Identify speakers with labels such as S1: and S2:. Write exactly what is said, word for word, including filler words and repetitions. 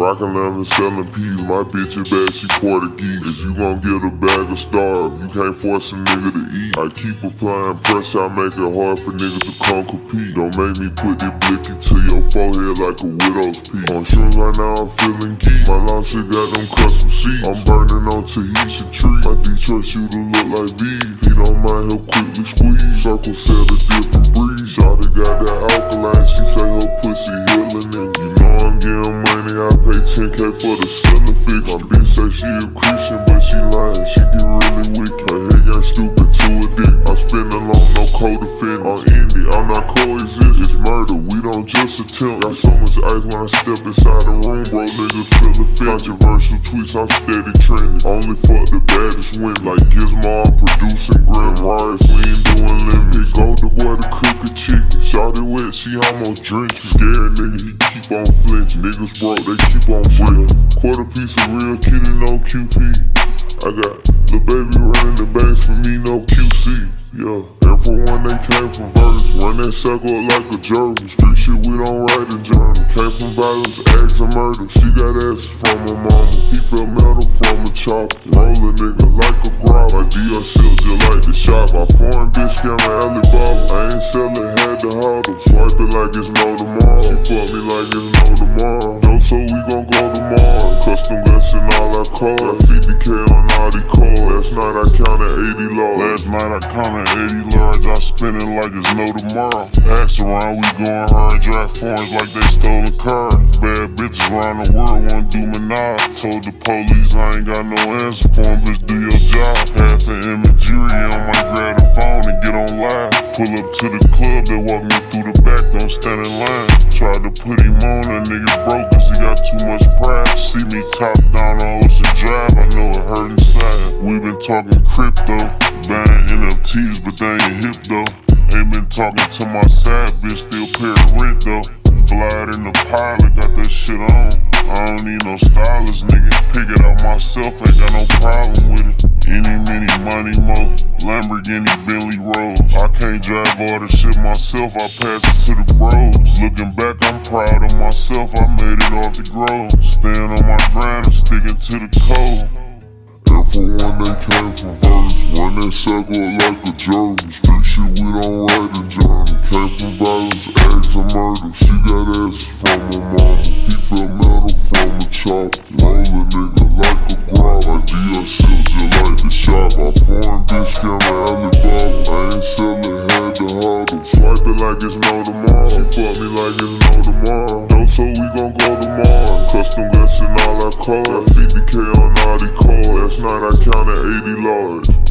S1: rockin' lemon, selling peas. My bitch is bad, she Portuguese. If you gon' get a bag of starve, you can't force a nigga to eat. I keep applying pressure, I make it hard for niggas to come compete. Don't make me put this blicky to your forehead like a widow's peak. On shrooms right now, I'm feeling geek. My long shit got them custom seats. I'm burning on Tahitian tree. My Detroit shooter look like V. He don't mind, he'll quickly squeeze. Circle set a different breeze. Shawty got that alkaline, she say her pussy healing it. You know I'm getting money, I pay ten K for the cellar fix. My bitch say she a Christian, but she lying, she get really weak. Her head got stupid to a dick. I'm spinning on no co-defendant. On indie, I'm not coexist. It's murder, we don't just attempt. Got so much ice when I step inside the room, bro, niggas feel the fit. Controversial tweets, I'm steady trending. Only fuck the baddest win. Like Gizmo, I'm producing Grand Riots, we ain't doing limits. Go the boy to cook a chicken. Shawty wet, she almost drinking. Scared nigga, he keep on flinching. Niggas broke, they keep on breaking. Quarter piece of real kitty, no Q P. I got the baby running the base for me, no Q C. Yeah, and for one they came from verse. Run that circle like a gerbil. Street shit we don't write in journal. Came from violence, acts and murder. She got asses from her mama. He felt metal from a chop. Roll a nigga like a grab. My D R silk just like the shop. My foreign bitch scammer Alibaba. I ain't selling, had to hold them. Swipe it like it's no tomorrow. She fuck me like it's no tomorrow. No, so we gon' go tomorrow. Custom guts and all I call. Got fifty K on all the cars. Last night I counted eighty large. Last night I counted eighty large. I spin it like it's no tomorrow. Axe around, we going hard. Drive foreigns like they stole a car. Bad bitches around the world wanna do me now. Told the police I ain't got no answer for them. Bitch, do your job. Half an imagery, I might grab the phone and get on live. Pull up to the club, they walk me through the back, don't stand in line. Tried to put him on, that nigga broke cause he got too much pride. See me top down on Ocean Drive, I know it hurt inside. We been talking crypto, buying N F Ts, but they ain't hip though. Ain't been talking to my side, bitch, still pay rent though. Fly it in the pilot, got that shit on. I don't need no stylist, nigga. Pick it out myself, ain't got no problem with it. Any, many, money, mo. Lamborghini, Bentley, Rolls. I can't drive all the shit myself, I pass it to the bros. Looking back, I'm proud of myself, I made it off the grove. Staying on my grind and sticking to the code. And for one, they came from verse. Run that circle like a gerbil. Street shit we don't write in journal. Came from violence, acts and murder. She got asses from her mama. He felt metal from a chop. Roll a nigga like a grab. I D R silk just like the shop. My foreign bitch scammer Alibaba. I ain't selling, had to huddle. Swipe it like it's no tomorrow. She fuck me like it's no tomorrow. No, so we gon' go tomorrow. Custom guts and all I call. Got fifty K on all the cars. Last night I counted eighty large.